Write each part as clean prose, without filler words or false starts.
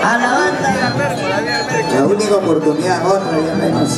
A la banda. La única oportunidad, otra ya menos.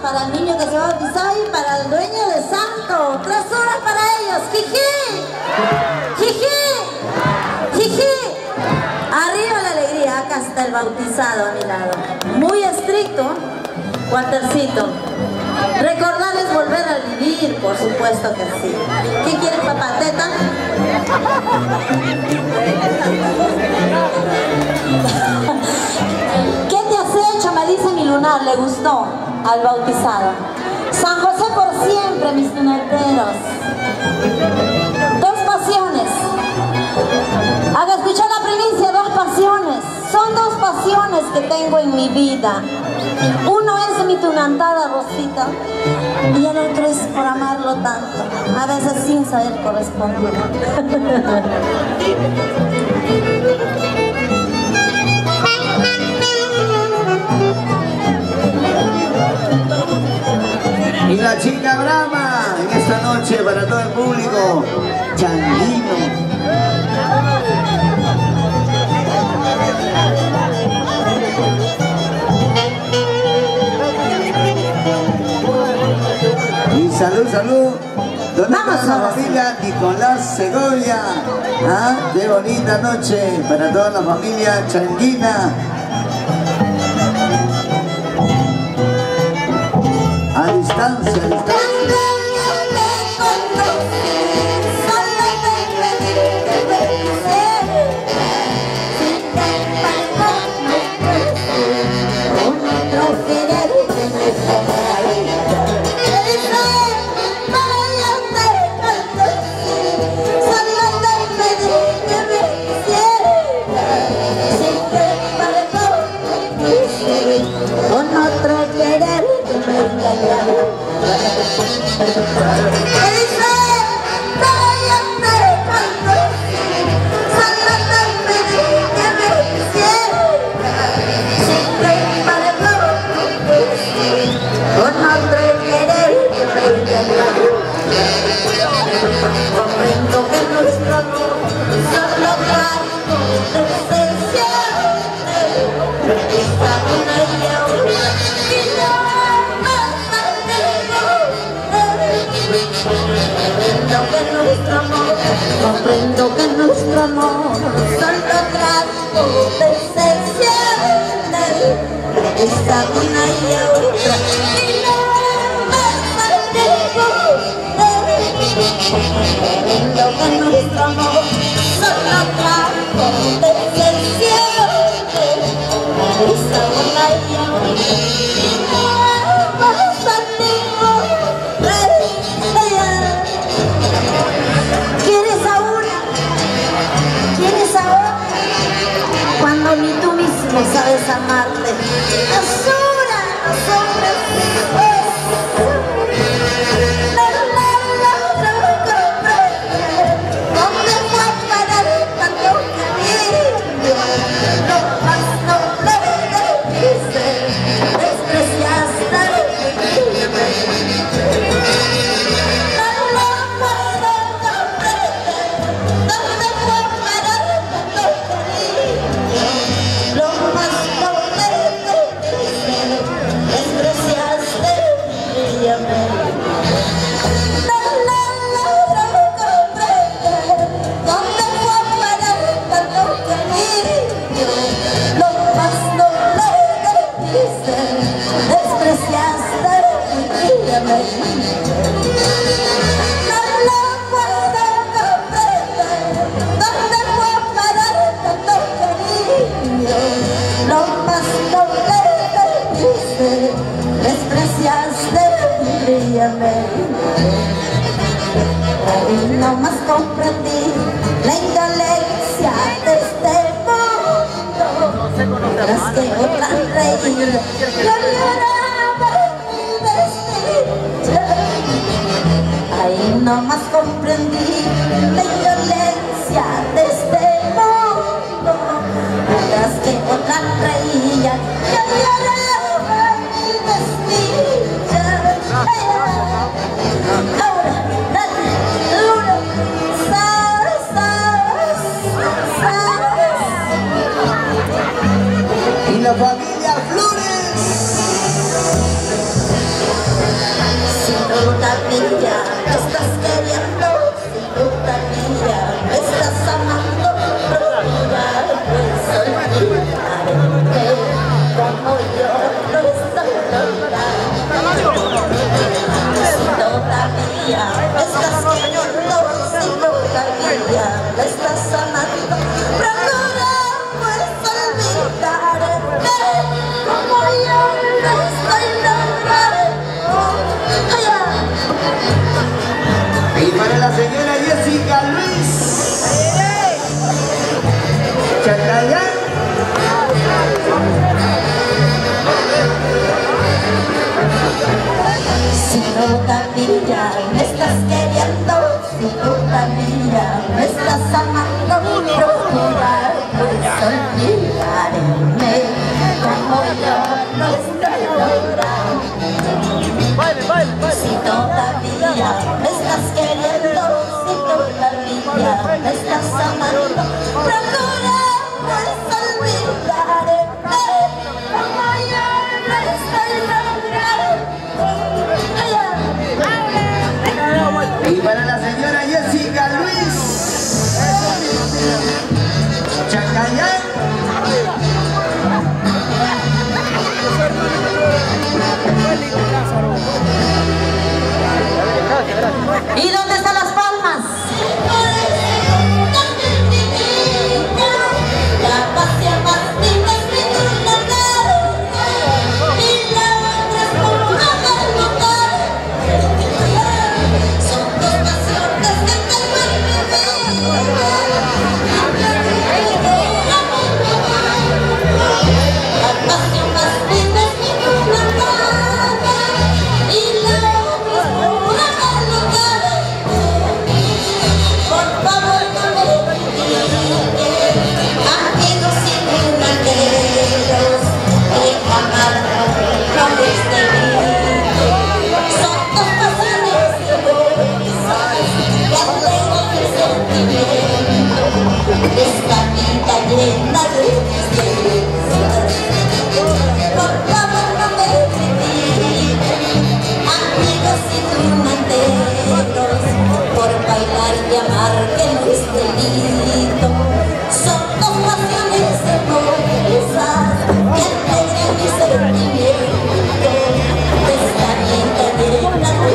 para el niño que se va a bautizar y para el dueño de santo. 3 horas para ellos. ¡Jiji! ¡Jiji! ¡Jiji! Arriba la alegría. Acá está el bautizado a mi lado. Muy estricto, Waltercito. Recordarles volver a vivir, por supuesto que sí. ¿Qué quieres, papá? ¿Teta? ¿Qué te has hecho? Me dice mi lunar. Le gustó al bautizado. San José por siempre, mis lunateros. 2 pasiones. Haga escuchar la primicia, 2 pasiones. Son 2 pasiones que tengo en mi vida. Uno es de mi tunantada Rosita y el otro es por amarlo tanto, a veces sin saber corresponder. Y la chica Brahma en esta noche para todo el público, Changuino. Y salud, salud. ¿Dónde está la familia Nicolás Segovia? ¿Ah? Qué bonita noche para toda la familia changuina. A distancia, a distancia. Comprendo que nuestro amor solo trato de esencial, esta una y otra y no más comprendo que nuestro amor solo trato de esencial, esta una y otra y no más cuando ni tú mismo sabes amarte. Basura, los hombres. ¿Dónde fue a parar tanto cariño? Lo más noble de mi ser, despreciaste mi vida. No más comprendí la indolencia de este mundo. Tras que otra reír, yo lloraba mi desdicha. Ahí no más comprendí la indolencia de este mundo. Tras que otra reía, yo lloraba mi desdicha. Y la familia Flores. estás queriendo, si todavía me estás amando, procura pues olvidarme como yo lo estoy logrando. Si todavía me estás queriendo, si todavía me estás amando, procura pues olvidarme como yo lo estoy logrando. Y para la señora Jessica Luis Chacayán. Si todavía me estás queriendo, si todavía me estás amando, procura pues olvidarme como yo lo estoy logrando. Si todavía me estás queriendo, si todavía me estás amando, procura pues olvidarme como yo lo estoy logrando. Y para la señora Jessica Luis Chacayán. ¿Y dónde están las palmas? La pasión más linda es mi lunar, y la otra es pura voluntad. Son dos pasiones que tengo en mi vida. La pasión más linda es mi lunar, y la otra es pura voluntad. Por favor no me critiquen, amigos y lunateros, que jamás no les delito. Son dos pasiones inmensas que alegran mi sentimiento, esta vida llena de tristezas. Por favor no me critiquen, amigos y lunateros, por bailar y amar que no es delito. Son dos pasiones hermosas que alegran mi sentimiento, esta vida llena de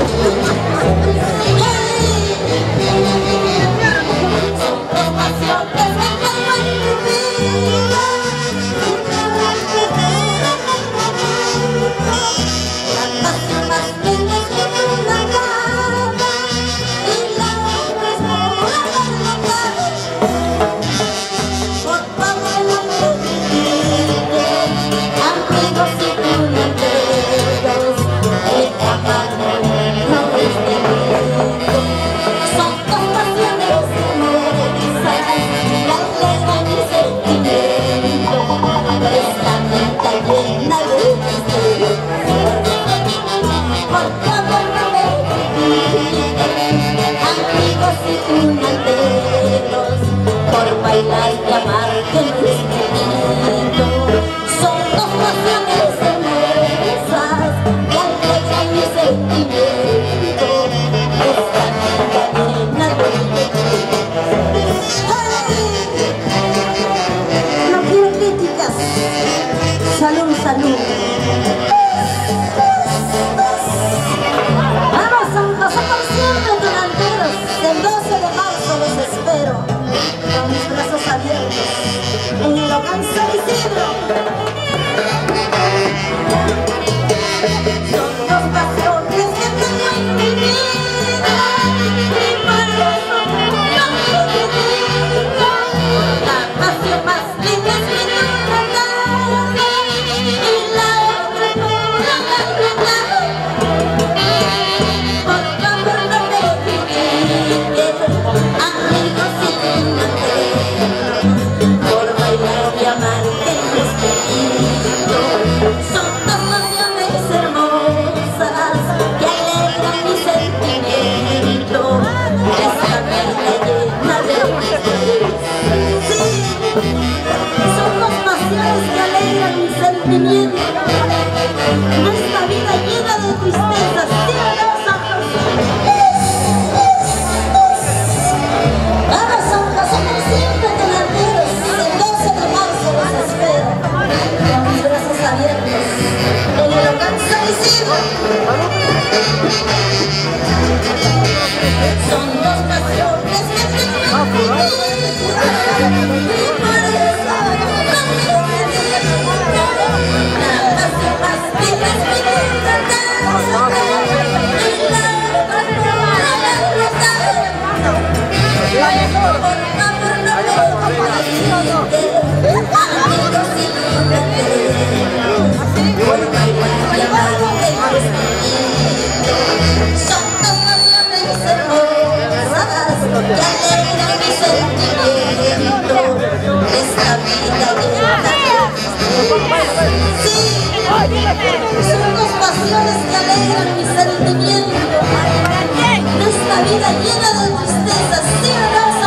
son dos pasiones que tengo en mi vida. La pasión más linda es mi lunar, y la otra es pura voluntad. Por favor no me critiquen, amigos y lunateros, el amor no es delito. Son dos pasiones hermosas que alegran mi sentimiento, esta vida llena de tristezas. Por favor no me critiquen, amigos y lunateros, por bailar y amar que no es delito. Son dos pasiones hermosas que alegran mi sentimiento, esta vida llena de tristezas. No quiero críticas. Salud, salud. Vamos, Santos, por siempre, delanteros. El 12 de marzo los espero, con mis brazos abiertos, en el hogar San Isidro. Son dos pasiones que tengo en mi vida, y por eso no me critican. La pasión más linda es mi lunar, y la otra es pura voluntad. Por favor no me critiquen, amigos y lunateros, por bailar y amar que no es delito. Son dos pasiones hermosas que alegran mi sentimiento, esta vida llena de tristezas. Sí, son dos pasiones que alegran mi sentimiento, esta vida llena de tristezas. ¿Sí o no, Santos? abiertos en el local San Isidro. Son dos pasiones que te son dos pasiones que alegran mi sentimiento de esta vida llena de tristeza. Sí, hermosa.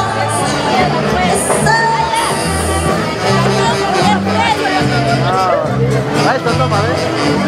Esto toma, ¿ves?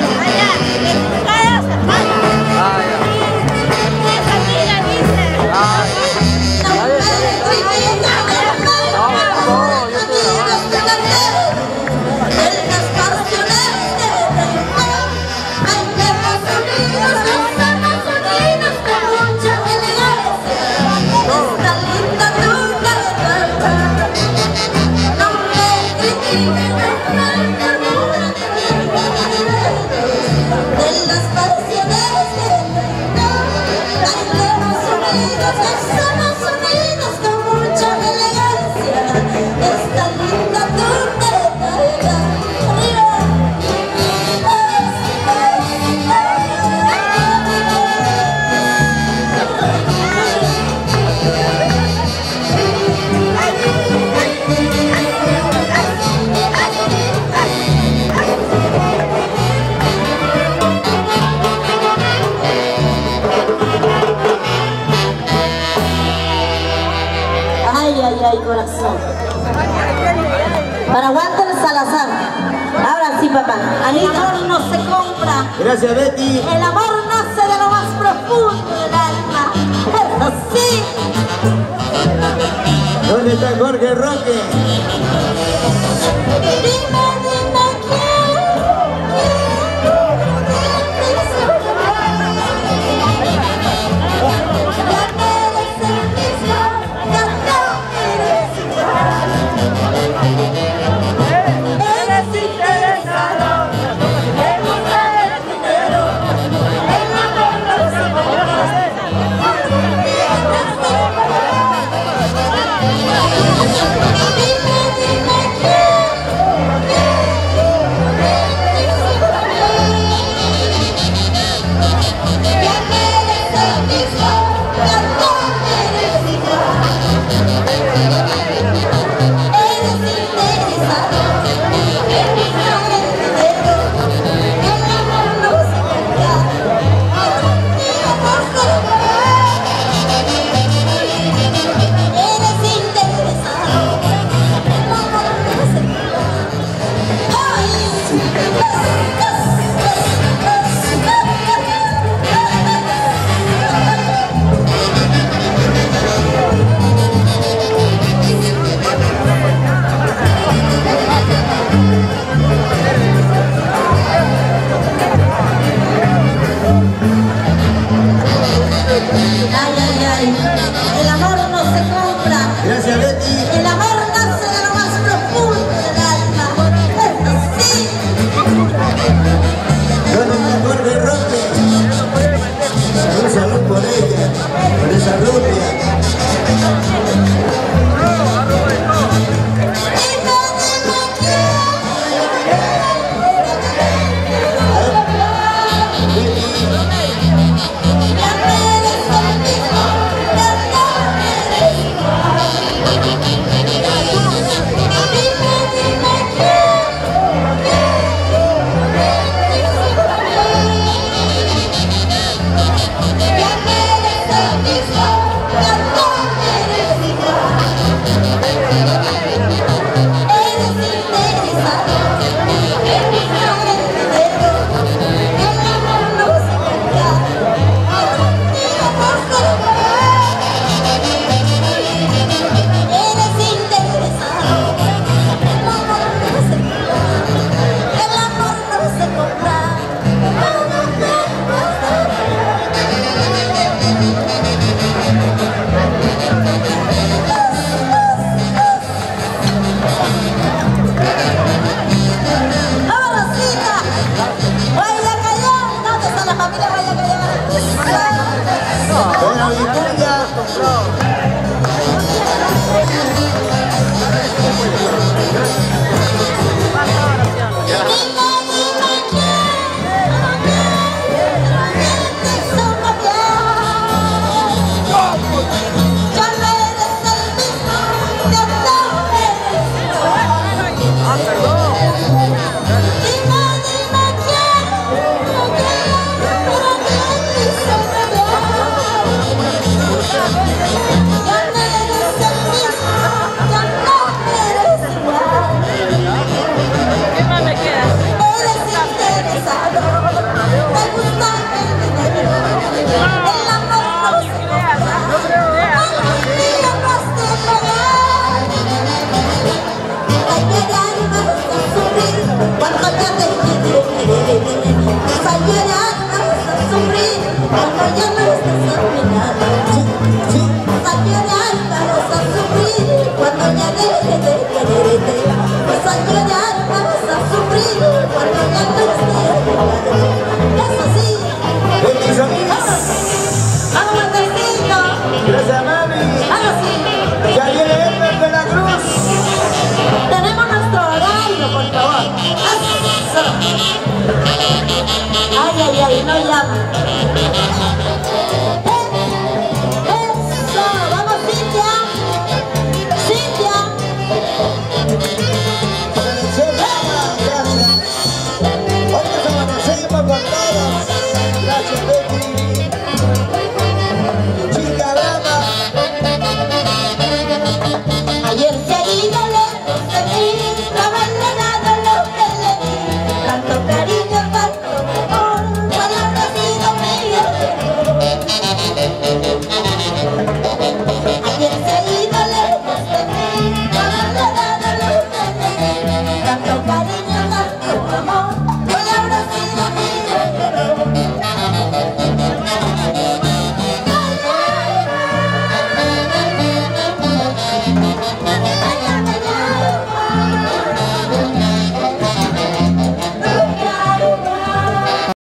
Ay, corazón. Para aguantar el Salazar. Ahora sí, papá. El amor no se compra. Gracias, Betty. El amor nace de lo más profundo del alma. Eso sí. ¿Dónde está Jorge Roque? Dime quién. cuando ya no esté. Eso sí. Bendiciones. Vamos, Martecito. Gracias, mami. Ahora sí. Ya viene Edgar de la Cruz. Tenemos nuestro horario, por favor. Eso. Ay, ay, ay, no llama.